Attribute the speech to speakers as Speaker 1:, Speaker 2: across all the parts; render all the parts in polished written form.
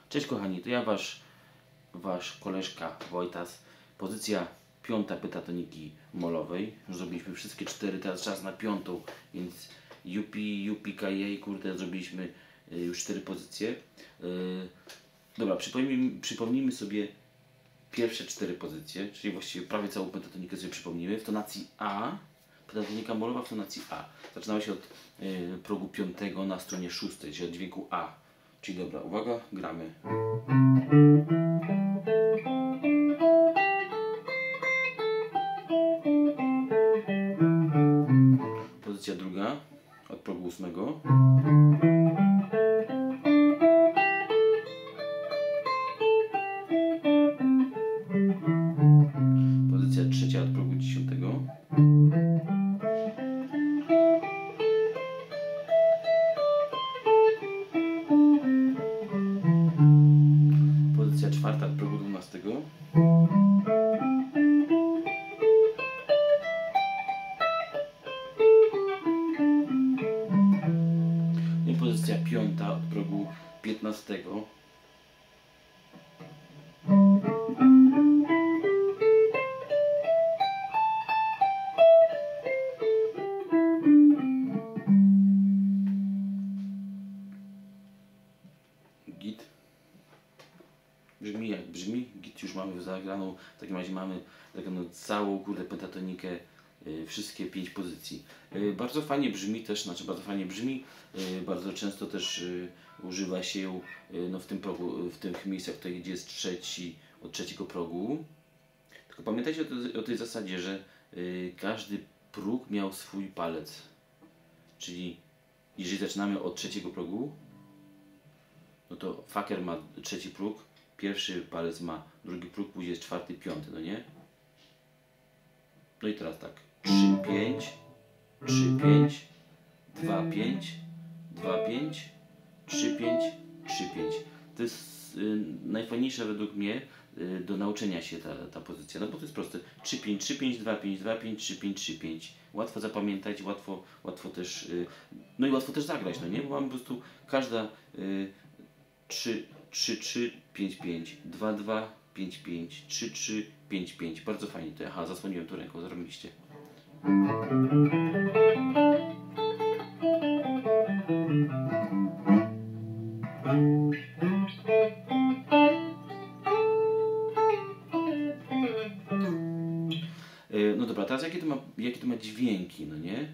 Speaker 1: Cześć kochani, to ja wasz koleżka Wojtas. Pozycja 5 pentatoniki molowej. Już zrobiliśmy wszystkie 4, teraz czas na 5, więc UPKJ, kurde, zrobiliśmy już 4 pozycje. Dobra, przypomnijmy sobie pierwsze 4 pozycje, czyli właściwie prawie całą pentatonikę sobie przypomnimy. W tonacji A, pentatonika molowa w tonacji A. Zaczynała się od progu 5 na stronie 6, czyli od dźwięku A. Czyli dobra, uwaga, gramy. Pozycja druga, od progu 8. Pozycja trzecia od progu 10. Pozycja czwarta od progu 12. I pozycja piąta od progu 15. Git. Brzmi jak brzmi, git już mamy zagraną, w takim razie mamy zagraną całą kurde pentatonikę, wszystkie 5 pozycji. Bardzo fajnie brzmi też, bardzo często też używa się ją no, w tym progu, w tych miejscach, tutaj gdzie jest od trzeciego progu. Tylko pamiętajcie o tej zasadzie, że każdy próg miał swój palec. Czyli jeżeli zaczynamy od trzeciego progu, no to faker ma trzeci próg, pierwszy palec ma drugi próg, później jest czwarty, piąty, no nie? No i teraz tak, 3, 5, 3, 5, 2, 5, 2, 5, 3, 5, 3, 5. To jest najfajniejsze według mnie do nauczenia się ta pozycja, no bo to jest proste. 3, 5, 3, 5, 2, 5, 2, 5, 3, 5, 3, 5. Łatwo zapamiętać, łatwo też, no i łatwo też zagrać, no nie? Bo mamy po prostu każda 3, 3, 3, 5, 5, 2, 2, 5, 5, 3, 3, 5, 5. Bardzo fajnie to. Aha, zasłoniłem tu ręką, zarobiliście. No dobra, teraz jakie to ma dźwięki, no nie?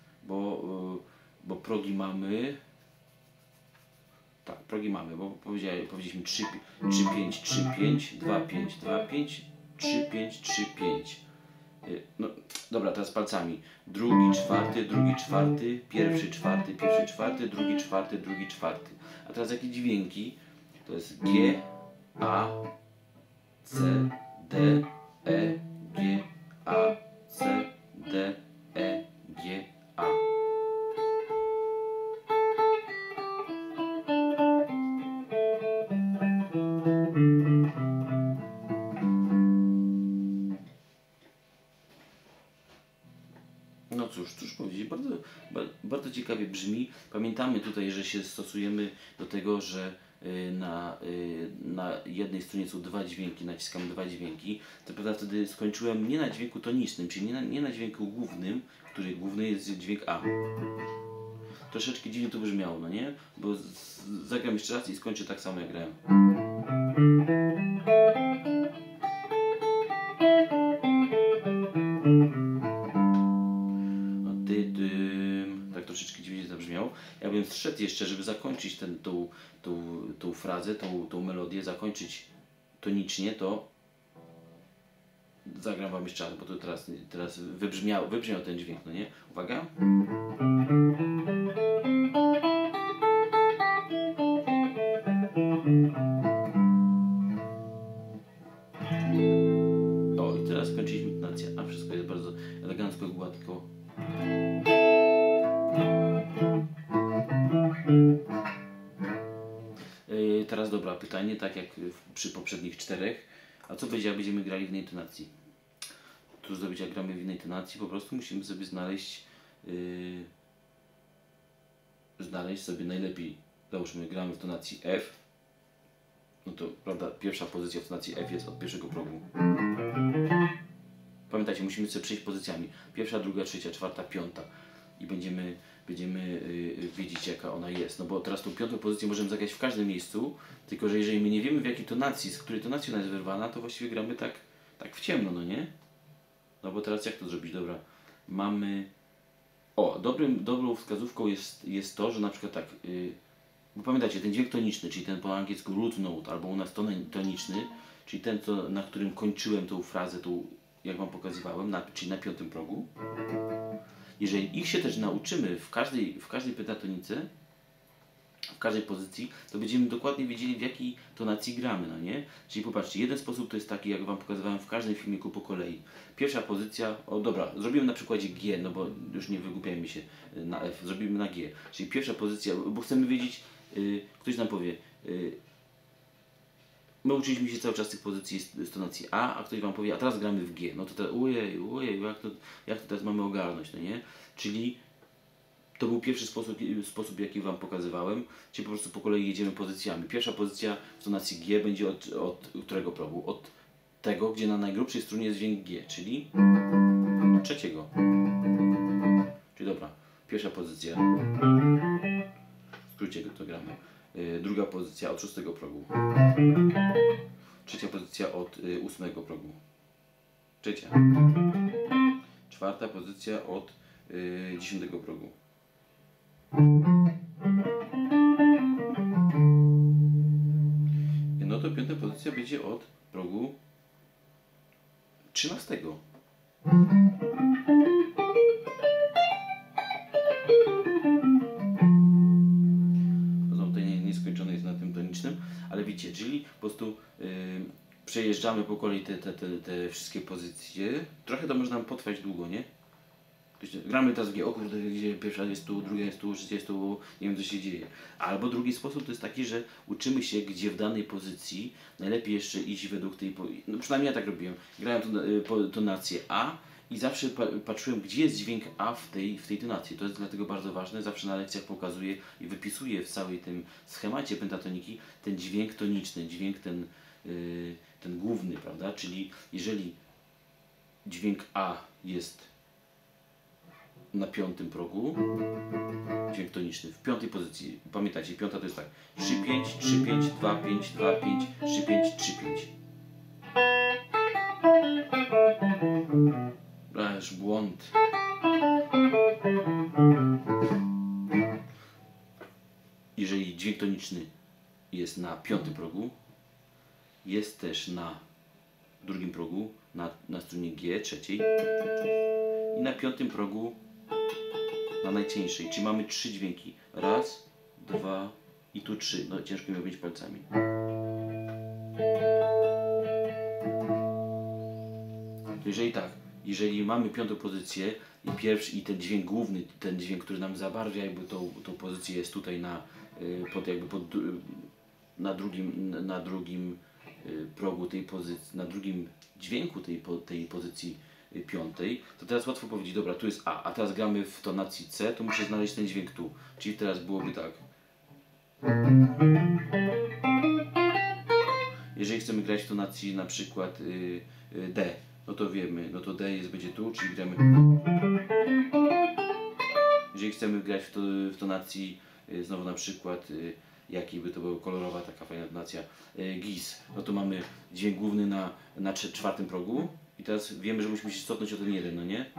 Speaker 1: Bo progi mamy. Tak, progi mamy, bo powiedzieliśmy 3, 5, 3, 5, 2, 5, 2, 5, 3, 5, 3, 5. No dobra, teraz palcami. Drugi, czwarty, drugi, czwarty, pierwszy, czwarty, pierwszy, czwarty, drugi, czwarty, drugi, czwarty. A teraz jakie dźwięki? To jest G, A, C, D, E, G, A, C, D, E, G, A. No cóż powiedzieć, bardzo ciekawie brzmi. Pamiętamy tutaj, że się stosujemy do tego, że na jednej stronie są 2 dźwięki, naciskamy 2 dźwięki. To prawda, wtedy skończyłem nie na dźwięku tonicznym, czyli nie na dźwięku głównym, który główny jest dźwięk A. Troszeczkę dziwnie to brzmiało, no nie? Bo zagram jeszcze raz i skończę tak samo jak grałem. Tak troszeczkę dziwnie zabrzmiał. Ja bym zszedł jeszcze, żeby zakończyć tą frazę, tą melodię, zakończyć tonicznie, to zagram wam jeszcze raz, bo to teraz wybrzmiał ten dźwięk, no nie? Uwaga. O, i teraz skończyliśmy tonację, a wszystko jest bardzo elegancko, gładko. Teraz dobra, pytanie, tak jak przy poprzednich 4. A co będzie, jak będziemy grali w innej tonacji? Cóż zrobić, jak gramy w innej tonacji? Po prostu musimy sobie znaleźć sobie najlepiej, załóżmy, gramy w tonacji F, no to prawda, pierwsza pozycja w tonacji F jest od pierwszego progu. Pamiętajcie, musimy sobie przejść pozycjami. Pierwsza, druga, trzecia, czwarta, piąta. I będziemy wiedzieć, jaka ona jest. No bo teraz tą piątą pozycję możemy zagrać w każdym miejscu, tylko że jeżeli my nie wiemy, w jakiej tonacji, z której tonacji ona jest wyrwana, to właściwie gramy tak w ciemno, no nie? No bo teraz jak to zrobić? Dobra, mamy... O, dobrą wskazówką jest to, że na przykład tak... Bo pamiętajcie, ten dźwięk toniczny, czyli ten po angielsku root note, albo u nas toniczny, czyli ten, na którym kończyłem tą frazę, jak Wam pokazywałem, czyli na piątym progu. Jeżeli ich się też nauczymy w każdej pentatonice, w każdej pozycji, to będziemy dokładnie wiedzieli, w jakiej tonacji gramy, no nie? Czyli popatrzcie, jeden sposób to jest taki, jak Wam pokazywałem w każdym filmiku po kolei. Pierwsza pozycja, o dobra, zrobimy na przykładzie G, no bo już nie wygłupiajmy się na F, zrobimy na G. Czyli pierwsza pozycja, bo chcemy wiedzieć, ktoś nam powie, my uczyliśmy się cały czas tych pozycji z tonacji A ktoś Wam powie, a teraz gramy w G. No to teraz, ojej, jak to teraz mamy ogarnąć, no nie? Czyli to był pierwszy sposób, jaki Wam pokazywałem, czyli po prostu po kolei jedziemy pozycjami. Pierwsza pozycja w tonacji G będzie od którego progu? Od tego, gdzie na najgrubszej strunie jest dźwięk G, czyli trzeciego. Czyli dobra, pierwsza pozycja, w skrócie to gramy. Druga pozycja od szóstego progu. Trzecia pozycja od ósmego progu. Trzecia. Czwarta pozycja od 10 progu. No to piąta pozycja będzie od progu 13. Nieskończone jest na tym tonicznym, ale widzicie, czyli po prostu przejeżdżamy po kolei te wszystkie pozycje. Trochę to może nam potrwać długo, nie? Gramy teraz w G, o kurde, gdzie pierwsza jest tu, druga jest tu, trzecia jest tu, nie wiem co się dzieje. Albo drugi sposób to jest taki, że uczymy się, gdzie w danej pozycji najlepiej jeszcze iść według tej no przynajmniej ja tak robiłem. Grałem tonację A i zawsze patrzyłem, gdzie jest dźwięk A w tej tonacji. To jest dlatego bardzo ważne. Zawsze na lekcjach pokazuję i wypisuję w całej tym schemacie pentatoniki ten dźwięk toniczny, dźwięk ten główny, prawda? Czyli jeżeli dźwięk A jest na piątym progu, dźwięk toniczny w piątej pozycji. Pamiętajcie, piąta to jest tak 3-5, 3-5, 2-5, 2-5, 3-5, 3-5. Aż błąd. Jeżeli dźwięk toniczny jest na piątym progu, jest też na drugim progu, na strunie G, trzeciej i na piątym progu na najcieńszej, czyli mamy 3 dźwięki. Raz, 2 i tu 3. No ciężko mi robić palcami. Jeżeli tak, jeżeli mamy piątą pozycję i pierwszy i ten dźwięk główny, ten dźwięk, który nam zabarwia jakby tą pozycję jest tutaj na drugim progu tej pozycji, na drugim dźwięku tej pozycji piątej, to teraz łatwo powiedzieć, dobra, tu jest A, a teraz gramy w tonacji C, to muszę znaleźć ten dźwięk tu. Czyli teraz byłoby tak. Jeżeli chcemy grać w tonacji na przykład D, no to wiemy, no to D będzie tu, czyli gramy. Jeżeli chcemy grać w tonacji znowu na przykład jaki by to była kolorowa, taka fajna tonacja GIS, no to mamy dźwięk główny na czwartym progu i teraz wiemy, że musimy się cofnąć o ten jeden, no nie?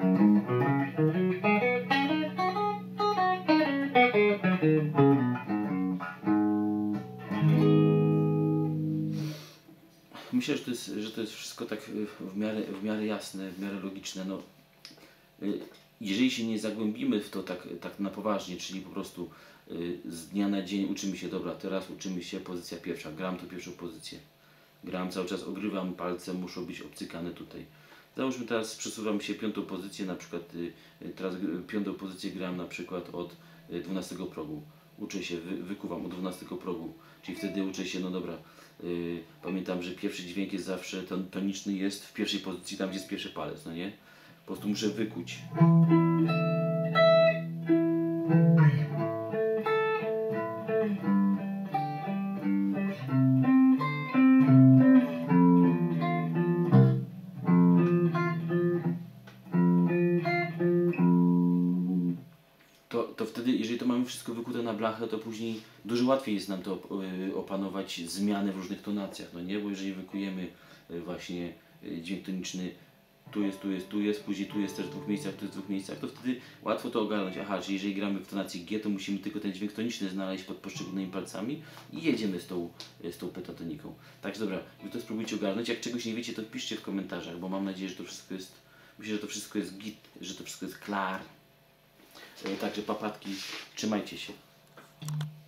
Speaker 1: Myślę, że to jest wszystko tak w miarę jasne, w miarę logiczne. No, jeżeli się nie zagłębimy w to tak na poważnie, czyli po prostu z dnia na dzień uczymy się, dobra, teraz uczymy się pozycja pierwsza, gram tą pierwszą pozycję. Gram cały czas, ogrywam palce, muszą być obcykane tutaj. Załóżmy teraz przesuwam się piątą pozycję, na przykład teraz piątą pozycję gram na przykład od 12 progu. Uczę się, wykuwam od 12 progu, czyli wtedy uczę się, no dobra, pamiętam, że pierwszy dźwięk jest zawsze, toniczny jest w pierwszej pozycji, tam gdzie jest pierwszy palec, no nie? Po prostu muszę wykuć. to wtedy, jeżeli to mamy wszystko wykute na blachę, to później dużo łatwiej jest nam to opanować zmiany w różnych tonacjach, no nie? Bo jeżeli wykujemy właśnie dźwięk toniczny tu jest, później tu jest też w dwóch miejscach, tu jest w dwóch miejscach, to wtedy łatwo to ogarnąć. Aha, czyli jeżeli gramy w tonacji G, to musimy tylko ten dźwięk toniczny znaleźć pod poszczególnymi palcami i jedziemy z tą pentatoniką. Także dobra, wy to spróbujcie ogarnąć. Jak czegoś nie wiecie, to piszcie w komentarzach, bo mam nadzieję, że to wszystko jest, myślę, że to wszystko jest git, że to wszystko jest klar. Także papatki, trzymajcie się.